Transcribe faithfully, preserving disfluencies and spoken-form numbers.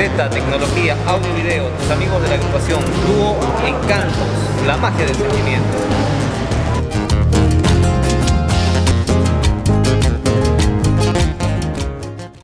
Z, tecnología, audio y video, tus amigos de la agrupación, dúo Encantos, la magia del sentimiento.